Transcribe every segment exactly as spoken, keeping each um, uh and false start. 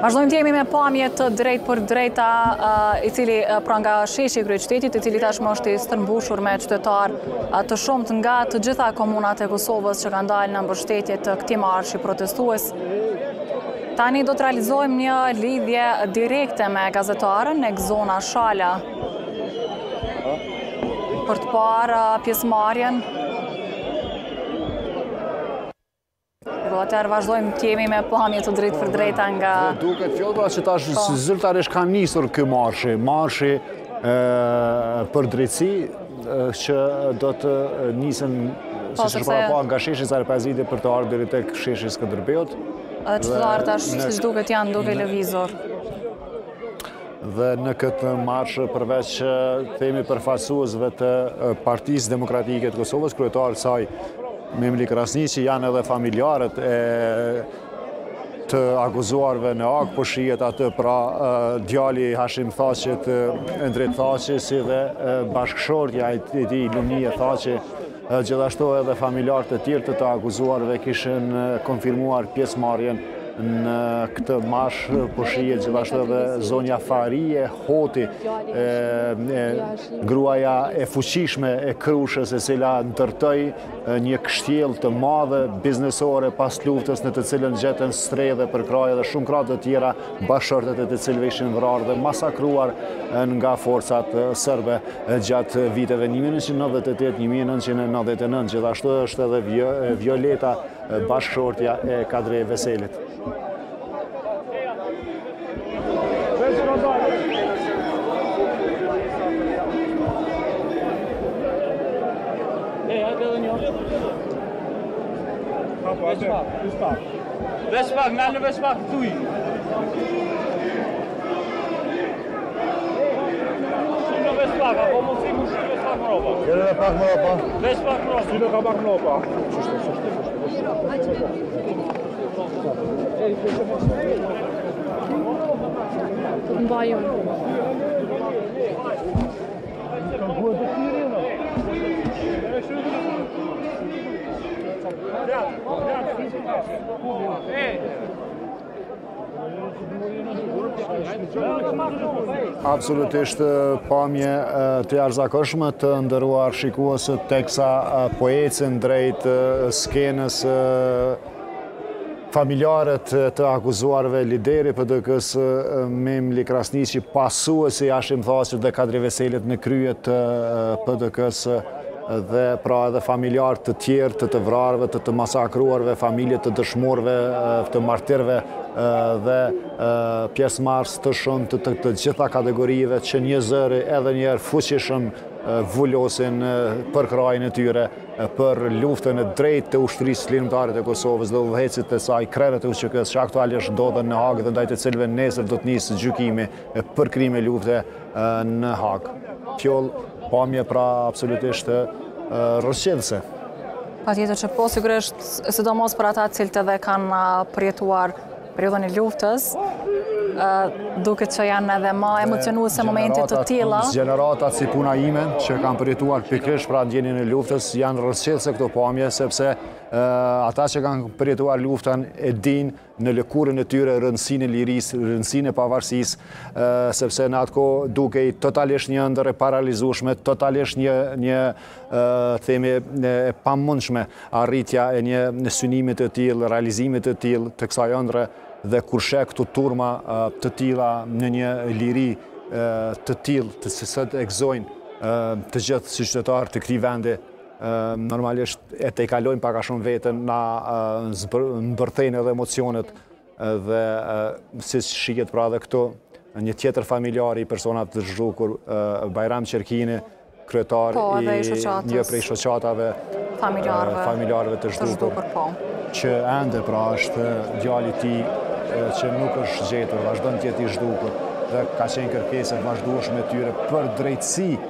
Vazhdojmë të jemi me pamje të drejt për drejta, i cili pra nga sheshi i kryeqytetit, i cili tashmë është i stërmbushur me qytetarë të shumët nga të gjitha komunat e Kosovës që kanë dalë në mbështetje të këtij marshi protestues. Tani do të realizojmë një lidhje direkte me gazetarën në zona Shala për të parë pjesëmarrjen. Atëherë vazhdojmë të jemi me pamje të drejtë për drejta nga... Duket fjallë që tash zyrtarisht ka nisur ky marshi, marshi për drejtësi që do të nisën si shpara pa nga sheshi Zarpazide për të ardhur deri tek sheshi Skënderbeut. Edhe qytetarët tash siç duket janë duke lëvizur. Dhe në këtë marsh, përveç që themi përfaqësuesve të Partisë Demokratike të Kosovës, kryetari i saj Memli Krasniqi, janë edhe familjarët e të akuzuarve në Ag, po shihet atë pra djali Hashim Thaqit, Endret Thaqi, si dhe bashkëshortja e tij Lumia Thaqi. Gjithashtu edhe familjarët e tjerë të të akuzuarve kishin konfirmuar pjesëmarrjen në këtë marsh, po shihet gjithashtu edhe zonja Farie Hoti, gruaja e fuqishme e Krushës, e cila ndërtoi një kështjellë të madhe biznesore pas luftës, në të cilën gjetën stredhe për kraje dhe shumë krahë të tjera, bashkëshortet e të cilëve ishin vrarë dhe masakruar nga forcat serbe gjatë viteve një mijë nëntëqind e nëntëdhjetë e tetë - një mijë nëntëqind e nëntëdhjetë e nëntë. Gjithashtu është edhe Violeta, bashkëshortja e Kadri Veselit. Veç pak, me në veç pak tuj. Shumë veç pak, apo mund si mu shumë veç pak më ropa. Kere dhe pak më ropa. Veç pak më ropa. Syno ka pak më ropa. Të mbajon. Absolutisht pamje të jashtëzakonshme të nderuar shikuesët, teksa po ecën drejt skenës familjarët të akuzuarve, lideri P D K-s Memli Krasniqi, pasuesi Hashim Thaqit dhe Kadri Veselit në krye të P D K-s, dhe pra edhe familjarë të tjerë të të vrarëve, të të masakruarve, familje të dëshmorëve, të martirëve dhe pjesëmarrës të shumë të të gjitha kategorive që një zëri edhe njerë fuqishëm vullosin për krajin e tyre, për luftën e drejtë të ushtrisë lindëtare të Kosovës dhe udhëhecit të saj, krerët e U Q K-s që aktualisht ndodhen në Hag dhe ndaj të cilëve nesër do të nisë gjykimi për krime lufte në Hag. Fjoll pamje pra absolutisht rrëshqetëse. Patjetër që po, sigurisht, sidomos për ata cilët edhe kanë përjetuar periudhën e luftës, duket që janë edhe më emocionuese momentet të tilla. Gjeneratat si puna ime që kanë përjetuar pikërisht pra ndjenjen e luftës janë rrëshqetëse këto pamje, sepse ata që kanë përjetuar luftën e dinë në lëkurën e tyre rëndësinë e lirisë, rëndësinë e pavarësisë, sepse në atë kohë dukej totalisht një ëndër e paralizueshme, totalisht një një themi e pamundshme arritja e një synimi të tillë, realizimit të tillë të kësaj ëndre, dhe kur sheh këtu turma të tilla në një liri të tillë të cilët e gëzojnë të gjithë si qytetarë të këtij vendi, normalisht e të i kalojnë pak a shumë vetën, na mbërthejnë edhe emocionet dhe si shihet pra edhe këtu një tjetër familjar i personat të zhdukur, Bajram Qerkini, kryetar i një prej shoqatave familjarëve të zhdukur, që ende pra është djali i tij që nuk është gjetur, vazhdon të jetë i zhdukur dhe ka qenë kërkesë e vazhdueshme e tyre për drejtësi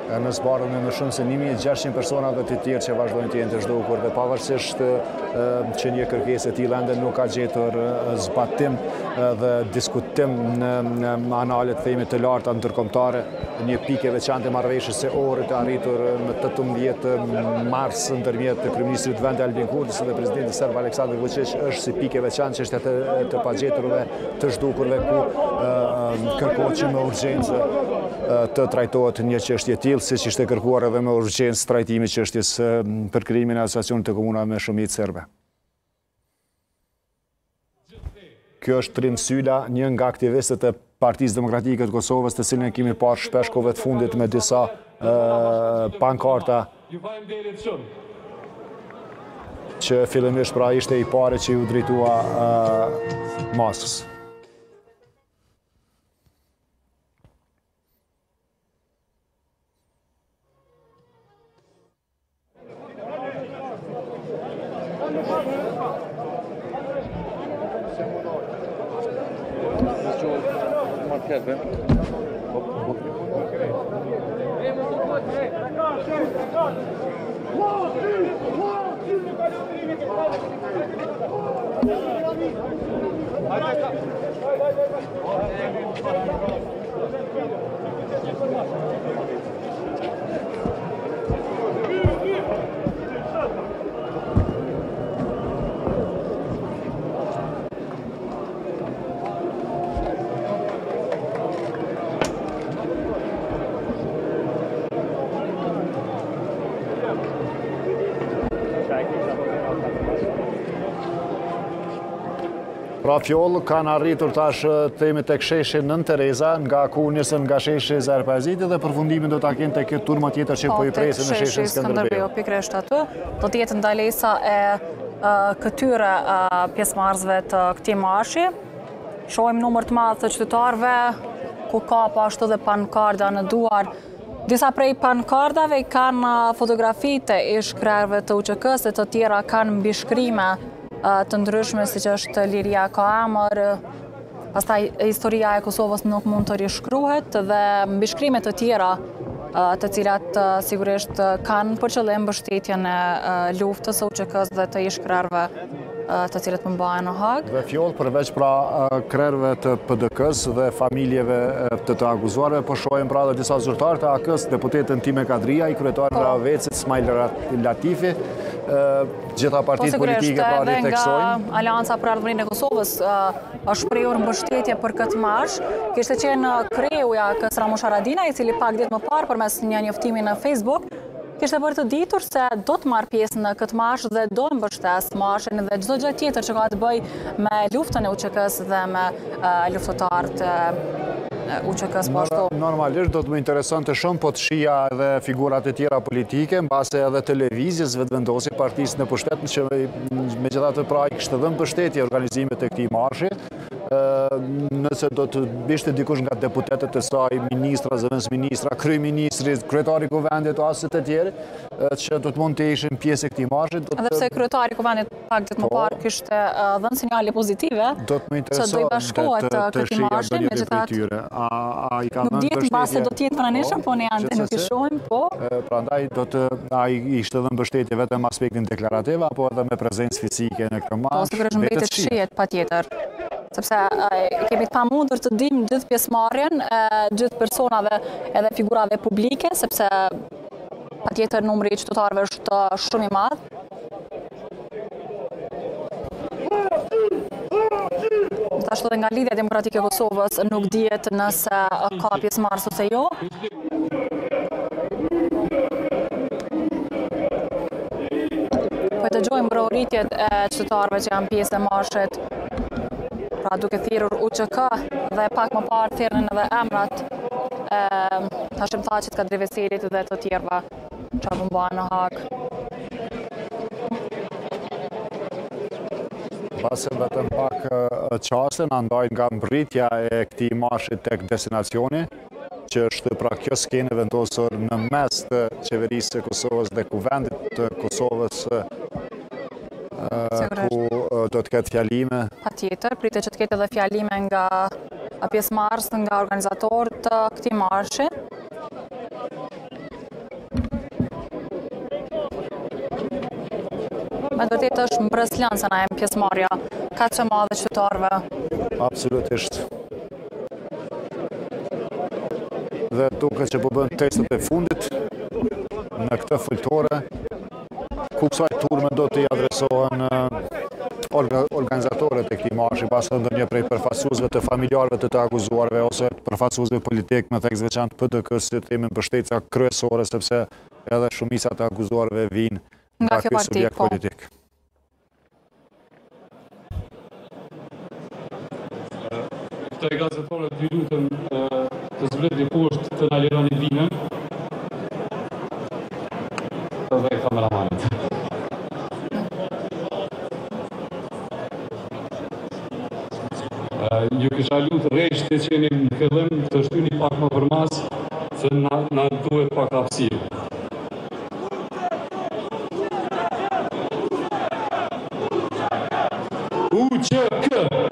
në zbarën e më shumë se një mijë e gjashtëqind personave të tjerë që vazhdojnë të jenë të zhdukur dhe pavarësisht që një kërkesë e tillë ende nuk ka gjetur zbatim dhe diskutim në analet themi të larta ndërkombëtare, një pikë e veçantë e marrëveshjes së orët e arritur në tetëmbëdhjetë mars ndërmjet kryeministrit të vendit Albin Kurtis dhe presidentit serb Aleksandar Vučić është si pikë e veçantë çështja të, të pagjeturve, të zhdukurve ku kërkohet që me urgjencë të trajtohet një çështje e tillë, siç ishte kërkuar edhe me urgjencë trajtimi i çështjes për krijimin e asociacionit të komunave me shumicë serbe. Kjo është Trim Syla, një nga aktivistët e Partisë Demokratike të Kosovës, të cilën e kemi parë shpesh kohëve të fundit me disa uh, pankarta që fillimisht pra ishte i pari që ju drejtua uh, masës. Pra fjollë kanë arritur tash themi tek sheshi Nën Tereza, nga ku nisën nga sheshi Zerpaziti dhe përfundimin do ta kenë tek kjo turma tjetër që po i presin në sheshin Skënderbeu. Pikërisht aty do të jetë ndalesa e këtyre pjesëmarrësve të këtij marshi. Shohim numër të madh të qytetarëve ku ka po ashtu dhe pankarda në duar. Disa prej pankardave kanë fotografitë e shkrerëve të U Q K-s dhe të tjera kanë mbishkrime të ndryshme, si që është liria ka emër, pastaj historia e Kosovës nuk mund të rishkruhet dhe mbishkrimet të tjera të cilat sigurisht kanë për qëllim mbështetjen e luftës së U Q K-s dhe të ish krerëve të cilët përmbahen në Hag. Dhe fjollë përveç pra krerëve të P D K-s dhe familjeve të të akuzuarve, po shohim pra dhe disa zyrtarë të A K-s, deputetën Time Kadria, i kryetarin e Avecit Smail Latifi, gjitha partitë politike pra riteksojnë. Nga Alianca për Ardhmërinë e Kosovës është shprehur mbështetje për këtë marsh. Kishte qenë kreu i A K-s Ramush Haradinaj, i cili pak ditë më parë përmes një njoftimi në Facebook kishte bërë të ditur se do të marrë pjesë në këtë marsh dhe do mbështes marshin dhe çdo gjë tjetër që ka të bëjë me luftën e U Q K-s dhe me luftëtarët U Q K-s po ashtu. Normalisht do të më interesonte shumë po të shija edhe figurat e tjera politike, mbase edhe televizjes vetvendosi partisë në pushtet, që megjithatë pra i kishte dhënë mbështetje organizimit të këtij marshi. Nëse do të bishte dikush nga deputetët e saj, ministra, zëvendësministra, kryeministri, kryetari i kuvendit ose të tjerë, që do të mund të ishin pjesë e këtij marshi. Edhe pse kryetari i kuvendit pak ditë më parë kishte dhënë sinjale pozitive, do të më intereson të shija ndonjë prej tyre. A i ka dhënë mbështetje? Nuk di mbase do të jetë pranishëm, po ne ande nuk i shohim, po. Prandaj do të ai ishte dhënë mbështetje vetëm aspektin deklarativ apo edhe me prezencë fizike në këtë marsh. Po sigurisht mbetet shihet patjetër. Sepse kemi të pamundur të dim gjithë pjesëmarrjen e gjithë personave edhe figurave publike, sepse patjetër numri i qytetarëve është shumë i madh. Ashtu dhe nga Lidhja Demokratike e Kosovës nuk dihet nëse ka pjesëmarrës ose jo. Po e dëgjojmë mbrojtjet e qytetarëve që janë pjesë e marshit. Pra duke thirrur U Q K dhe pak më parë thirrën edhe emrat e Hashim Thaçit, Kadri Veselit dhe të tjerëve që përmbahen në Hag. Mbase vetëm pak qaste na ndajnë nga mbritja e këtij marshi tek destinacioni, që është pra kjo skenë vendosur në mes të qeverisë së Kosovës dhe kuvendit të Kosovës, ku do të ketë fjalime. Patjetër, pritet që të ketë edhe fjalime nga pjesëmarrës, nga organizatorët të këtij marshi. me të vërtetë është mbërëslënë se na e pjesëmarrja ka që madhe qytetarëve. Absolutisht. Dhe duke që po bën testet e fundit në këtë filltore, ku kësaj turme do t'i adresohen organizatorët e këtij marshi, pastaj ndonjë prej përfaqësuesve të familjarëve të të akuzuarve ose përfaqësuesve politik, me thekë veçantë P D K-s, si themi mbështetja kryesore, sepse edhe shumica të akuzuarve vinë nga ky subjekt politik. Këta e gazetarët ju lutem të zbledhni poshtë të na lironi dinën. Dhe kameramanit. Ju kisha lutë rreshtë të qeni në fillim të shtyni pak më përmas, se na, na duhet pak hapësirë. U Q K